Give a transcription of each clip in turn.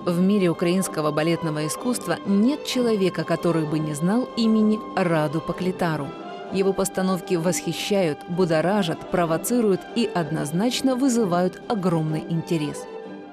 В мире украинского балетного искусства нет человека, который бы не знал имени Раду Поклитару. Его постановки восхищают, будоражат, провоцируют и однозначно вызывают огромный интерес.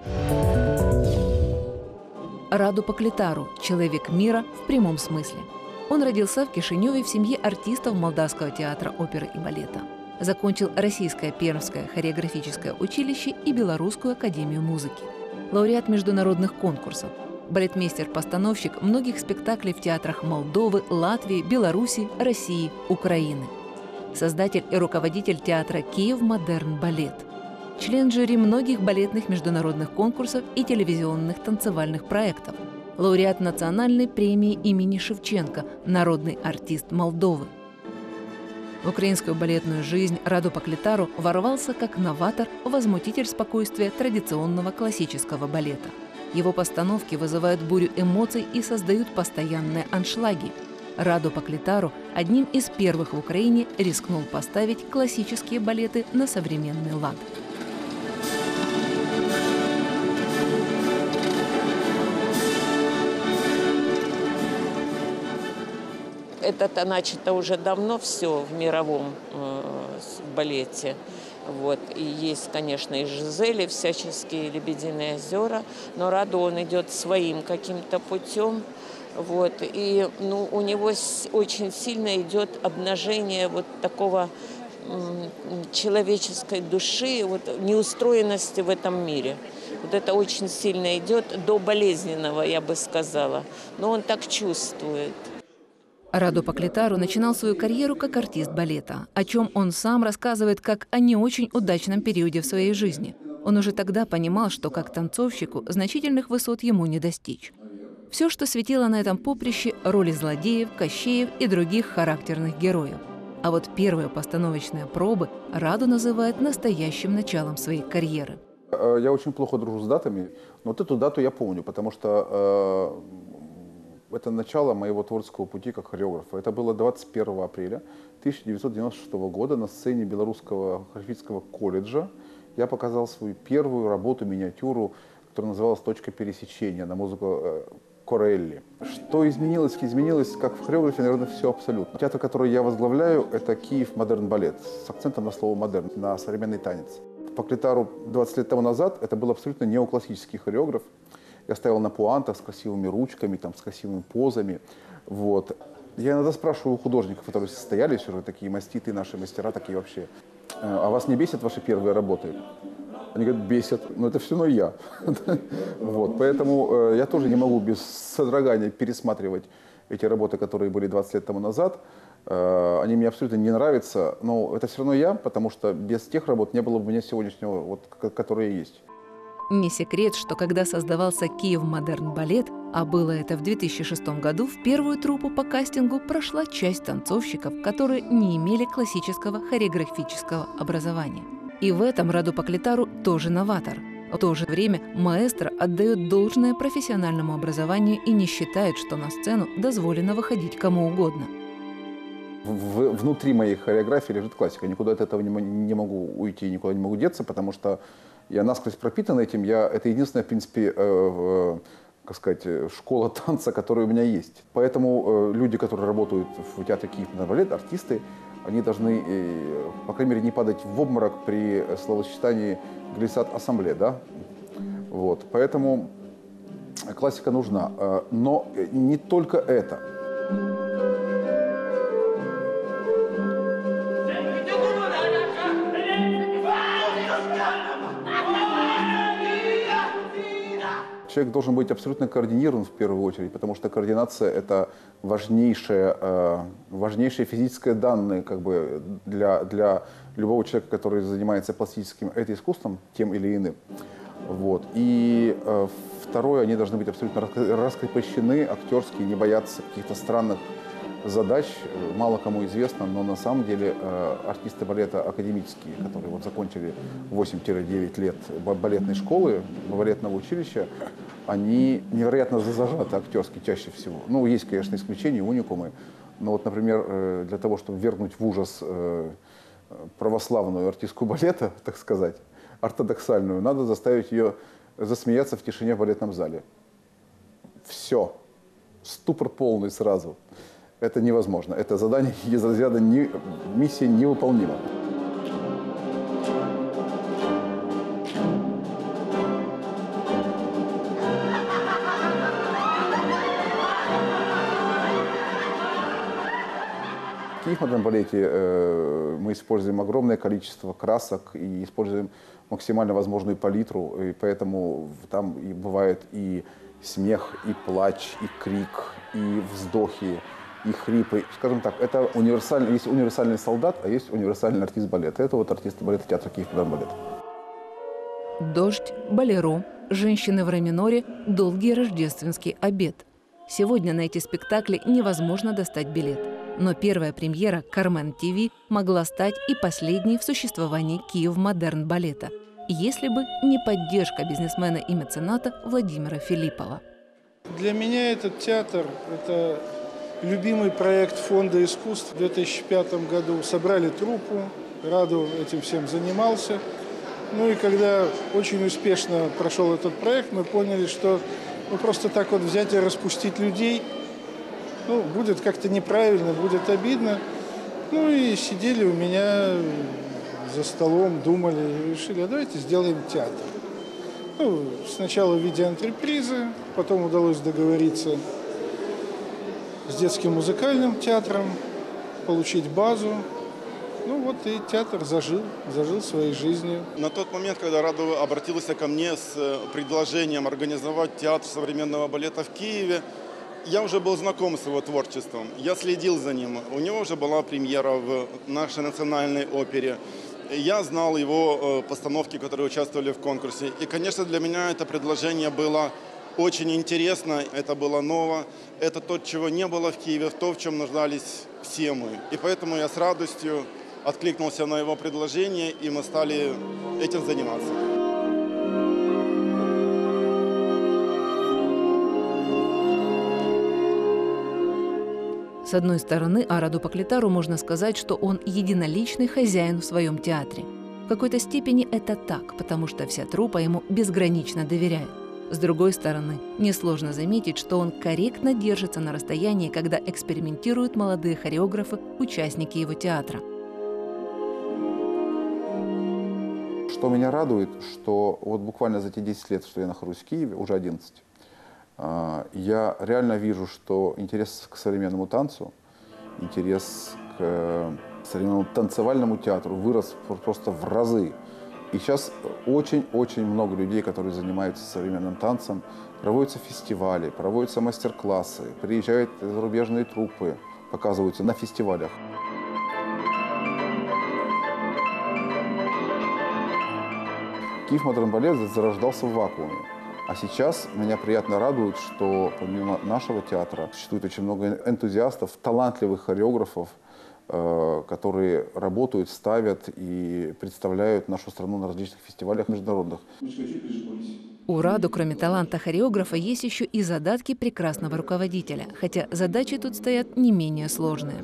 Раду Поклитару – человек мира в прямом смысле. Он родился в Кишиневе в семье артистов Молдавского театра оперы и балета. Закончил Российское Пермское хореографическое училище и Белорусскую академию музыки. Лауреат международных конкурсов. Балетмейстер-постановщик многих спектаклей в театрах Молдовы, Латвии, Беларуси, России, Украины. Создатель и руководитель театра «Киев Модерн Балет». Член жюри многих балетных международных конкурсов и телевизионных танцевальных проектов. Лауреат национальной премии имени Шевченко, народный артист Молдовы. В украинскую балетную жизнь Раду Поклитару ворвался как новатор, возмутитель спокойствия традиционного классического балета. Его постановки вызывают бурю эмоций и создают постоянные аншлаги. Раду Поклитару одним из первых в Украине рискнул поставить классические балеты на современный лад. Это начато уже давно все в мировом балете. Вот. И есть, конечно, и Жизели, всяческие «Лебединые озера», но Раду он идет своим каким-то путем. Вот. И у него очень сильно идет обнажение вот такого человеческой души, вот, неустроенности в этом мире. Вот это очень сильно идет до болезненного, я бы сказала. Но он так чувствует. Раду Поклитару начинал свою карьеру как артист балета, о чем он сам рассказывает как о не очень удачном периоде в своей жизни. Он уже тогда понимал, что как танцовщику значительных высот ему не достичь. Все, что светило на этом поприще – роли злодеев, кощеев и других характерных героев. А вот первые постановочные пробы Раду называет настоящим началом своей карьеры. Я очень плохо дружу с датами, но вот эту дату я помню, потому что это начало моего творческого пути как хореографа. Это было 21 апреля 1996 года на сцене Белорусского хореографического колледжа. Я показал свою первую работу, миниатюру, которая называлась «Точка пересечения» на музыку Корелли. Что изменилось? Изменилось, как в хореографии, наверное, все абсолютно. Театр, который я возглавляю, это Киев Модерн Балет, с акцентом на слово «модерн», на современный танец. Поклитару 20 лет тому назад это был абсолютно неоклассический хореограф. Я стоял на пуантах с красивыми ручками, там, с красивыми позами. Вот. Я иногда спрашиваю у художников, которые состоялись уже, такие маститы, наши мастера, такие вообще, а вас не бесят ваши первые работы? Они говорят, бесят. Но это все равно я. Вот. Поэтому я тоже не могу без содрогания пересматривать эти работы, которые были 20 лет тому назад. Они мне абсолютно не нравятся, но это все равно я, потому что без тех работ не было бы у меня сегодняшнего, вот, которые есть. Не секрет, что когда создавался Киев Модерн Балет, а было это в 2006 году, в первую труппу по кастингу прошла часть танцовщиков, которые не имели классического хореографического образования. И в этом Раду Поклитару тоже новатор. В то же время маэстро отдает должное профессиональному образованию и не считает, что на сцену дозволено выходить кому угодно. Внутри моей хореографии лежит классика. Никуда от этого не могу уйти, никуда не могу деться, потому что я насквозь пропитан этим. Это единственная, в принципе, как сказать, школа танца, которая у меня есть. Поэтому люди, которые работают в театре Киев Модерн Балет, артисты, они должны, по крайней мере, не падать в обморок при словосочетании «глиссад ассамбле». Да? Вот. Поэтому классика нужна. Но не только это. Человек должен быть абсолютно координирован в первую очередь, потому что координация – это важнейшее физическое данное как бы, для любого человека, который занимается пластическим искусством, тем или иным. Вот. И второе, они должны быть абсолютно раскрепощены, актерские, не бояться каких-то странных задач. Мало кому известно, но на самом деле артисты балета академические, которые вот закончили 8-9 лет балетной школы, балетного училища, они невероятно зажаты актерски чаще всего. Ну, есть, конечно, исключения, уникумы. Но вот, например, для того, чтобы ввергнуть в ужас православную артистку балета, так сказать, ортодоксальную, надо заставить ее засмеяться в тишине в балетном зале. все, ступор полный сразу. Это невозможно. Это задание из разряда миссия невыполнима. В Киев-модерн балете мы используем огромное количество красок и используем максимально возможную палитру, и поэтому там и бывает и смех, и плач, и крик, и вздохи, и хрипы. Скажем так, это универсальный, есть универсальный солдат, а есть универсальный артист балета. Это вот артисты балета театра Киев-модерн балет. «Дождь», «Болеро», «Женщины в ре миноре», «Долгий рождественский обед». Сегодня на эти спектакли невозможно достать билет. Но первая премьера «Кармен ТВ» могла стать и последней в существовании Киев-модерн балета, если бы не поддержка бизнесмена и мецената Владимира Филиппова. Для меня этот театр – это любимый проект Фонда искусств. В 2005 году собрали труппу, Раду этим всем занимался. Ну и когда очень успешно прошел этот проект, мы поняли, что просто так вот взять и распустить людей, будет как-то неправильно, будет обидно. Ну и сидели у меня за столом, думали, и решили, а давайте сделаем театр. Сначала в виде антрепризы, потом удалось договориться с детским музыкальным театром, получить базу. И театр зажил своей жизнью. На тот момент, когда Раду обратился ко мне с предложением организовать театр современного балета в Киеве, я уже был знаком с его творчеством, я следил за ним. У него уже была премьера в нашей национальной опере. Я знал его постановки, которые участвовали в конкурсе. И, конечно, для меня это предложение было очень интересно, это было ново. Это то, чего не было в Киеве, то, в чем нуждались все мы. И поэтому я с радостью откликнулся на его предложение, и мы стали этим заниматься. С одной стороны, о Раду Поклитару можно сказать, что он единоличный хозяин в своем театре. В какой-то степени это так, потому что вся труппа ему безгранично доверяет. С другой стороны, несложно заметить, что он корректно держится на расстоянии, когда экспериментируют молодые хореографы, участники его театра. Что меня радует, что вот буквально за те 10 лет, что я нахожусь в Киеве, уже 11, я реально вижу, что интерес к современному танцу, интерес к современному танцевальному театру вырос просто в разы. И сейчас очень-очень много людей, которые занимаются современным танцем, проводятся фестивали, проводятся мастер-классы, приезжают зарубежные труппы, показываются на фестивалях. Киев-модерн балет зарождался в вакууме. А сейчас меня приятно радует, что помимо нашего театра существует очень много энтузиастов, талантливых хореографов, которые работают, ставят и представляют нашу страну на различных фестивалях международных. У Раду, кроме таланта хореографа, есть еще и задатки прекрасного руководителя, хотя задачи тут стоят не менее сложные.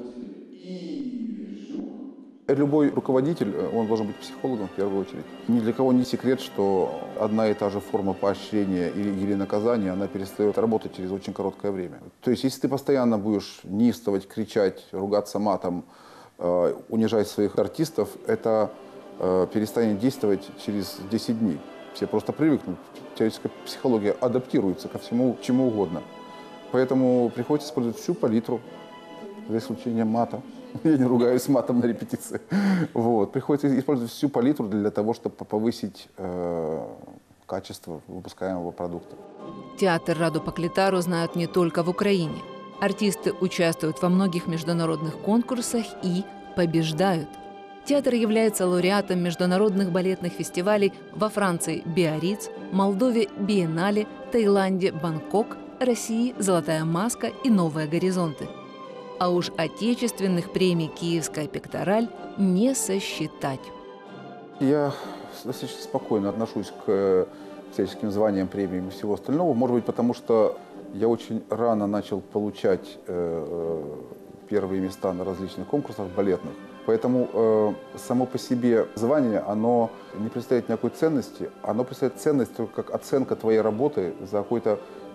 Любой руководитель, он должен быть психологом в первую очередь. Ни для кого не секрет, что одна и та же форма поощрения или наказания, она перестает работать через очень короткое время. То есть, если ты постоянно будешь неистовать, кричать, ругаться матом, унижать своих артистов, это перестанет действовать через 10 дней. Все просто привыкнут. Человеческая психология адаптируется ко всему, чему угодно. Поэтому приходится использовать всю палитру, за исключением мата. Я не ругаюсь матом на репетиции. Вот. Приходится использовать всю палитру для того, чтобы повысить качество выпускаемого продукта. Театр Раду Поклитару знают не только в Украине. Артисты участвуют во многих международных конкурсах и побеждают. Театр является лауреатом международных балетных фестивалей во Франции «Биарриц», Молдове «Биеннале», Таиланде «Бангкок», России «Золотая маска» и «Новые горизонты». А уж отечественных премий «Киевская пектораль» не сосчитать. Я достаточно спокойно отношусь к всяческим званиям, премиям и всего остального. Может быть, потому что я очень рано начал получать первые места на различных конкурсах балетных. Поэтому само по себе звание, оно не представляет никакой ценности. Оно представляет ценность только как оценка твоей работы за какой-то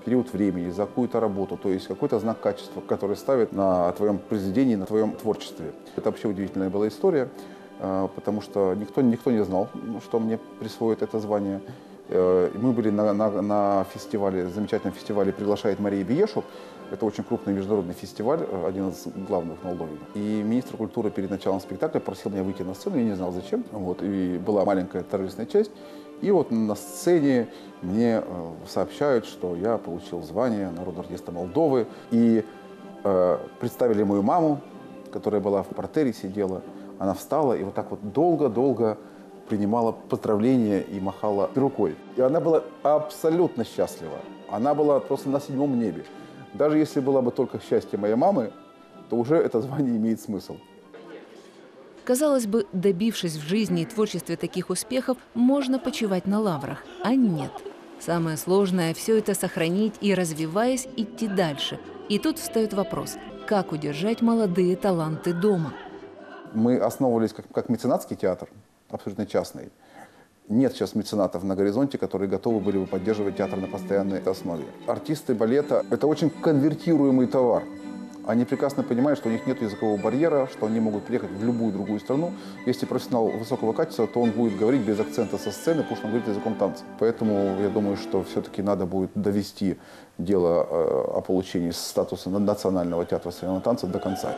период времени, за какую-то работу, то есть какой-то знак качества, который ставит на твоем произведении, на твоем творчестве. Это вообще удивительная была история, потому что никто не знал, что мне присвоит это звание. Мы были на фестивале, замечательном фестивале «Приглашает Мария Биешу». Это очень крупный международный фестиваль, один из главных в Молдове. И министр культуры перед началом спектакля просил меня выйти на сцену, я не знал зачем. Вот, и была маленькая торжественная часть. И вот на сцене мне сообщают, что я получил звание народного артиста Молдовы. И представили мою маму, которая была в партере, сидела. Она встала и вот так вот долго-долго принимала поздравления и махала рукой. И она была абсолютно счастлива. Она была просто на 7-м небе. Даже если было бы только счастье моей мамы, то уже это звание имеет смысл. Казалось бы, добившись в жизни и творчестве таких успехов, можно почивать на лаврах, а нет. Самое сложное – все это сохранить и, развиваясь, идти дальше. И тут встает вопрос – как удержать молодые таланты дома? Мы основывались как меценатский театр, абсолютно частный. Нет сейчас меценатов на горизонте, которые готовы были бы поддерживать театр на постоянной основе. Артисты балета – это очень конвертируемый товар. Они прекрасно понимают, что у них нет языкового барьера, что они могут приехать в любую другую страну. Если профессионал высокого качества, то он будет говорить без акцента со сцены, потому что он говорит языком танца. Поэтому я думаю, что все-таки надо будет довести дело о получении статуса национального театра современного танца до конца.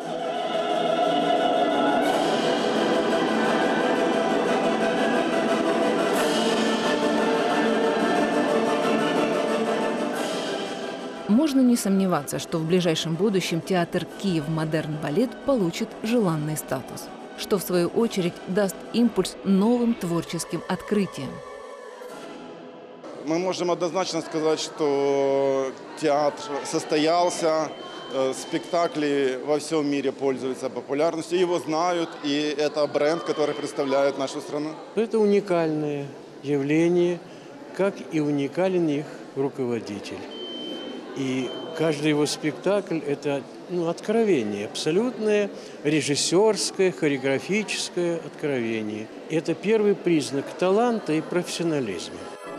Можно не сомневаться, что в ближайшем будущем театр «Киев Модерн Балет» получит желанный статус, что в свою очередь даст импульс новым творческим открытиям. Мы можем однозначно сказать, что театр состоялся, спектакли во всем мире пользуются популярностью, его знают, и это бренд, который представляет нашу страну. Это уникальное явление, как и уникален их руководитель. И каждый его спектакль – это откровение, абсолютное режиссерское, хореографическое откровение. Это первый признак таланта и профессионализма.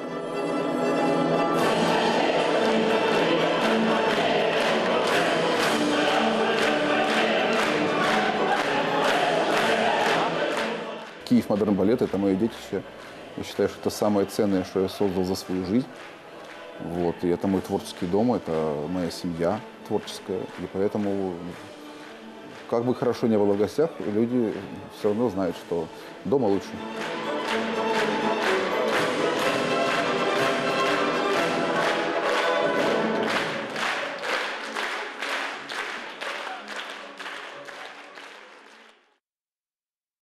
Киев Модерн Балет – это мое детище. Я считаю, что это самое ценное, что я создал за свою жизнь. Вот, и это мой творческий дом, это моя семья творческая. И поэтому, как бы хорошо не было в гостях, люди все равно знают, что дома лучше.